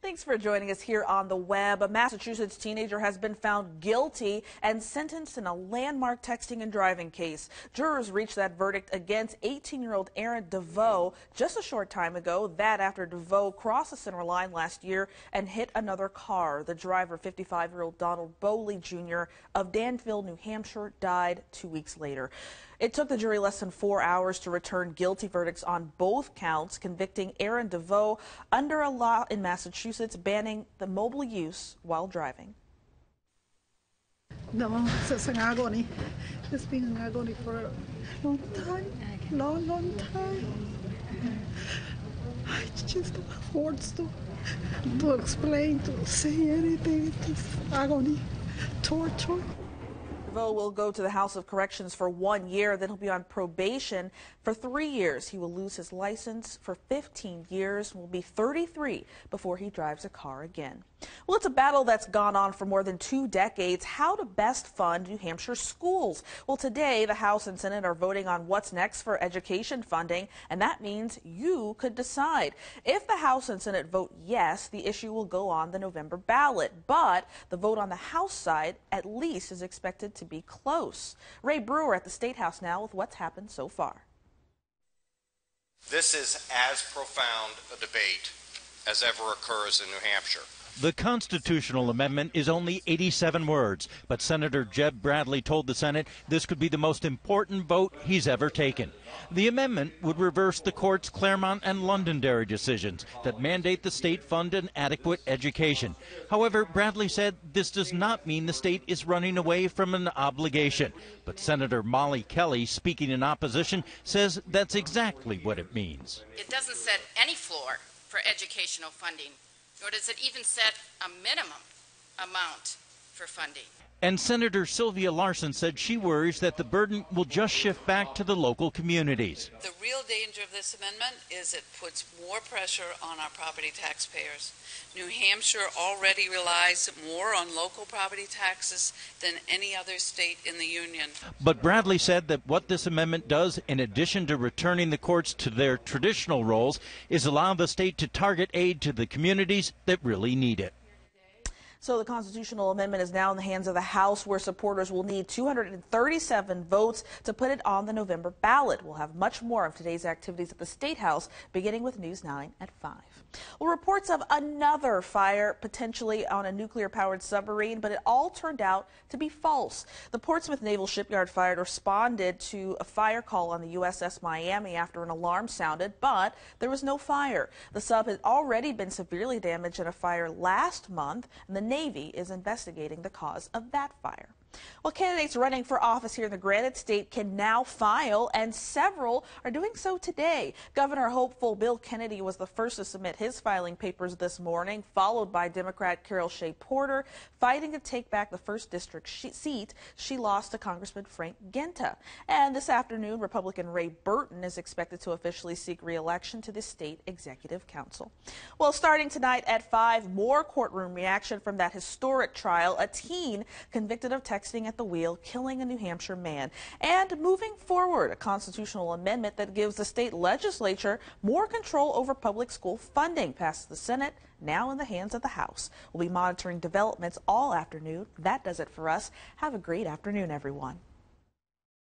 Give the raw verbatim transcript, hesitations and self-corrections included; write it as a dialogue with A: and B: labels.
A: Thanks for joining us here on the web. A Massachusetts teenager has been found guilty and sentenced in a landmark texting and driving case. Jurors reached that verdict against eighteen-year-old Aaron DeVoe just a short time ago. That after DeVoe crossed the center line last year and hit another car. The driver, fifty-five-year-old Donald Bowley Junior of Danville, New Hampshire, died two weeks later. It took the jury less than four hours to return guilty verdicts on both counts, convicting Aaron DeVoe under a law in Massachusetts banning the mobile use while driving.
B: No, it's an agony. It's been an agony for a long time, long, long time. I just don't have words to, to explain, to say anything. It's agony, torture.
A: DeVoe will go to the House of Corrections for one year, then he'll be on probation for three years. He will lose his license for fifteen years and will be thirty-three before he drives a car again. Well, it's a battle that's gone on for more than two decades. How to best fund New Hampshire schools. Well, today the House and Senate are voting on what's next for education funding, and that means you could decide. If the House and Senate vote yes, the issue will go on the November ballot, but the vote on the House side at least is expected to be close. Ray Brewer at the State House now with what's happened so far.
C: This is as profound a debate as ever occurs in New Hampshire.
D: The constitutional amendment is only eighty-seven words, but Senator Jeb Bradley told the Senate this could be the most important vote he's ever taken. The amendment would reverse the court's Claremont and Londonderry decisions that mandate the state fund an adequate education. However, Bradley said this does not mean the state is running away from an obligation. But Senator Molly Kelly, speaking in opposition, says that's exactly what it means.
E: It doesn't set any floor for educational funding, nor does it even set a minimum amount for funding.
D: And Senator Sylvia Larson said she worries that the burden will just shift back to the local communities.
F: The real danger of this amendment is it puts more pressure on our property taxpayers. New Hampshire already relies more on local property taxes than any other state in the union.
D: But Bradley said that what this amendment does, in addition to returning the courts to their traditional roles, is allow the state to target aid to the communities that really need it.
A: So the constitutional amendment is now in the hands of the House, where supporters will need two hundred thirty-seven votes to put it on the November ballot. We'll have much more of today's activities at the State House, beginning with News nine at five. Well, reports of another fire potentially on a nuclear-powered submarine, but it all turned out to be false. The Portsmouth Naval Shipyard Fire responded to a fire call on the U S S Miami after an alarm sounded, but there was no fire. The sub had already been severely damaged in a fire last month, and the Navy is investigating the cause of that fire. Well, candidates running for office here in the Granite State can now file, and several are doing so today. Governor hopeful Bill Kennedy was the first to submit his filing papers this morning, followed by Democrat Carol Shea Porter, fighting to take back the first district seat she lost to Congressman Frank Genta. And this afternoon, Republican Ray Burton is expected to officially seek re-election to the State Executive Council. Well, starting tonight at five, more courtroom reaction from that historic trial, a teen convicted of texting at the wheel, killing a New Hampshire man. And moving forward, a constitutional amendment that gives the state legislature more control over public school funding passed the Senate, now in the hands of the House. We'll be monitoring developments all afternoon. That does it for us. Have a great afternoon, everyone.